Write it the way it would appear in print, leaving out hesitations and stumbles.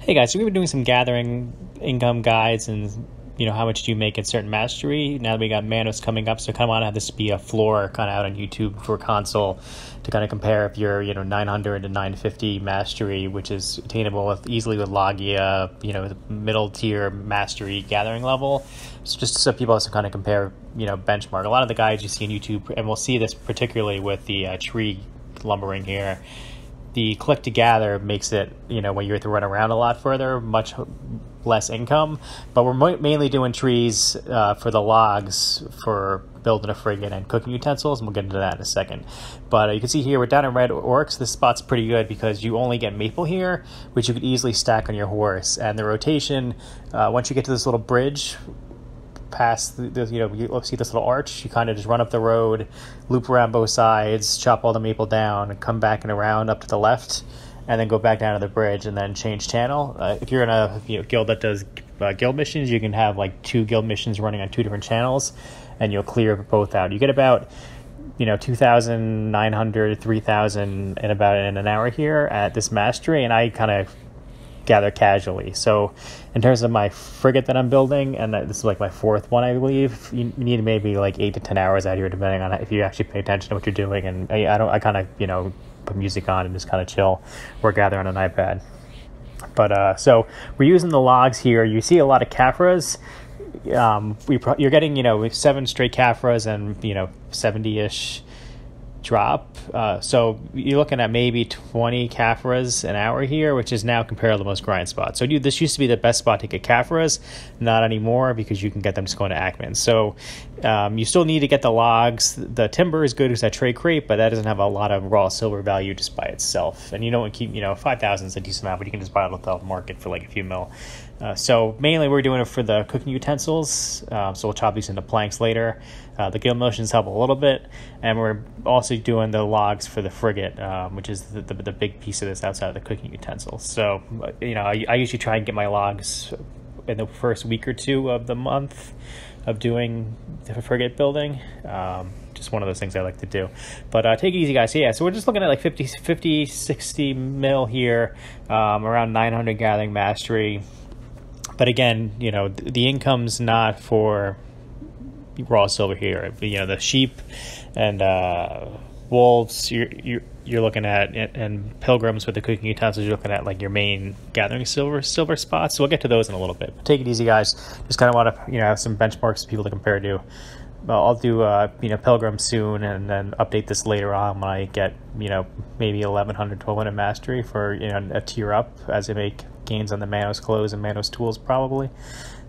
Hey guys, so we've been doing some gathering income guides and how much do you make at certain mastery. Now that we got Manos coming up, so I kind of want to have this be a floor kind of out on YouTube for console to kind of compare if you're 900 to 950 mastery, which is attainable easily with Logia, middle tier mastery gathering level. So just so people also kind of compare, benchmark. A lot of the guides you see on YouTube, and we'll see this particularly with the tree lumbering here. The click to gather makes it, when you have to run around a lot further, much less income. But we're mainly doing trees for the logs for building a frigate and cooking utensils, and we'll get into that in a second. But you can see here, we're down in Red Orcs. This spot's pretty good because you only get maple here, which you could easily stack on your horse. And the rotation, once you get to this little bridge, past you see this little arch, you kind of just run up the road, loop around both sides, chop all the maple down, and come back and around up to the left, and then go back down to the bridge and then change channel. If you're in a guild that does guild missions, you can have like 2 guild missions running on 2 different channels, and you'll clear both out. You get about 2,900, 3,000 in about an hour here at this mastery, and I kind of gather casually. So in terms of my frigate that I'm building, and this is like my 4th one, I believe, you need maybe like 8 to 10 hours out here, depending on if you actually pay attention to what you're doing. And I kind of put music on and just kind of chill or gather on an iPad. But so we're using the logs here. You see a lot of Caphras. You're getting 7 straight Caphras and 70-ish drop. So you're looking at maybe 20 Caphras an hour here, which is now comparable to most grind spots. So this used to be the best spot to get Caphras, not anymore, because you can get them just going to Ackman. So you still need to get the logs. The timber is good because that trade crate, but that doesn't have a lot of raw silver value just by itself. And you don't want to keep, 5,000 is a decent amount, but you can just buy it off the market for like a few mil. So mainly we're doing it for the cooking utensils. So we'll chop these into planks later. The guild motions help a little bit, and we're also doing the logs for the frigate, which is the big piece of this outside of the cooking utensils. So I usually try and get my logs in the first week or 2 of the month of doing the frigate building. Just one of those things I like to do. But take it easy, guys. So we're just looking at like 50, 60 mil here, around 900 gathering mastery. But again, the income's not for raw silver here. The sheep and wolves you're looking at, and pilgrims with the cooking utensils, you're looking at like your main gathering silver spots. So we'll get to those in a little bit. But take it easy, guys. Just kind of want to have some benchmarks for people to compare to. I'll do pilgrim soon, and then update this later on when I get maybe 1,100, 1,200 mastery for a tier up as I make gains on the Manos clothes and Manos tools probably.